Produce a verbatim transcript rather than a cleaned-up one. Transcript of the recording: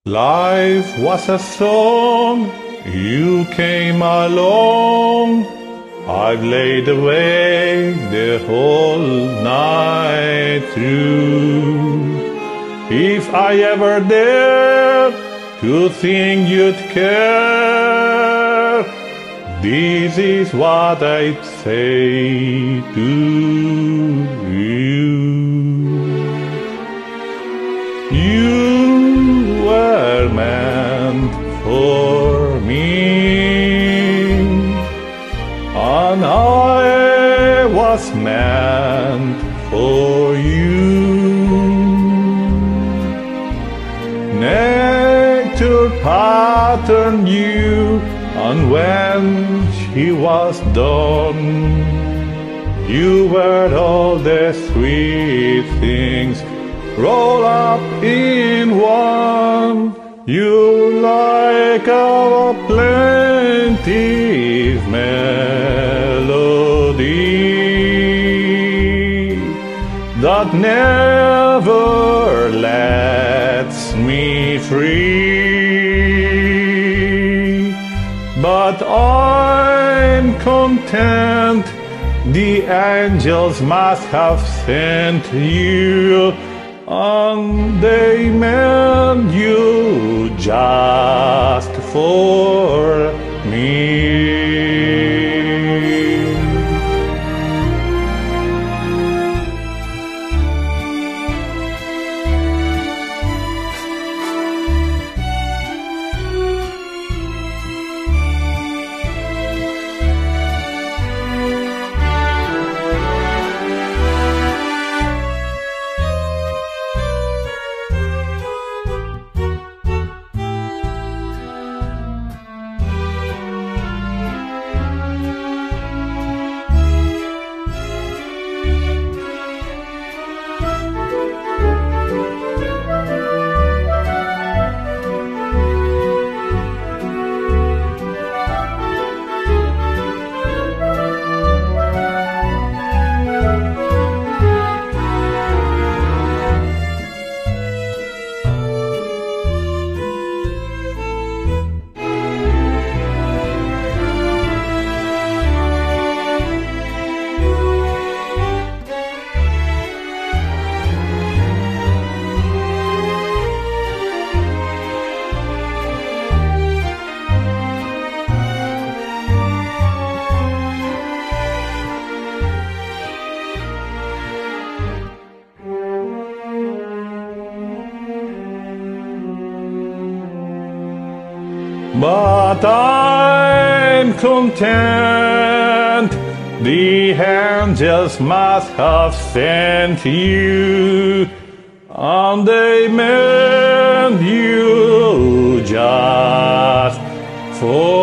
Life was a song, you came along. I've laid awake the whole night through. If I ever dared to think you'd care, this is what I'd say to you. You were meant for me, and I was meant for you. Nature patterned you, and when she was done, you were all the sweet things roll up in one. You like our plaintive melody that never lets me free. But I'm content, the angels must have sent you, and they meant you just for me. But I'm content, the angels must have sent you, and they meant you just for